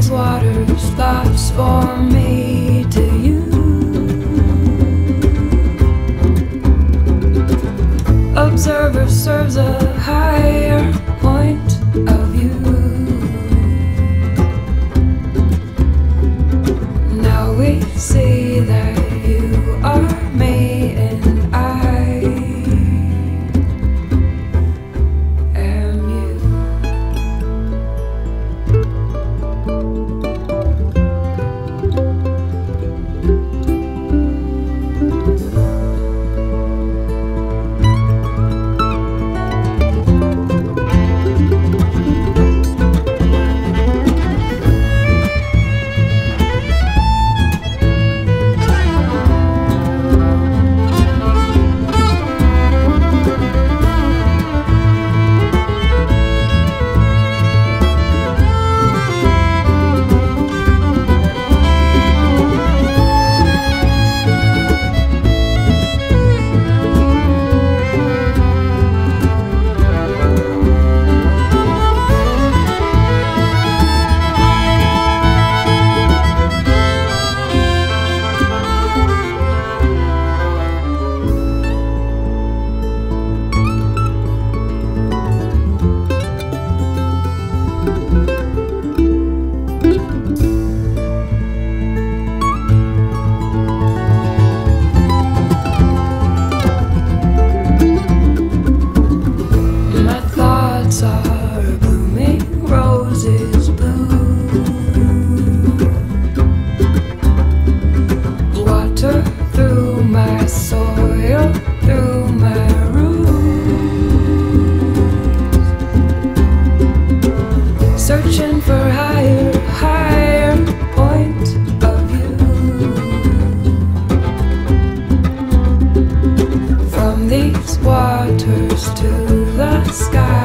these waters, thoughts for me to you. Observer serves a higher point of view. Now we see that you are me and I am you. Are blooming roses blue. Water through my soil, through my roots, searching for higher point of view. From these waters to the sky,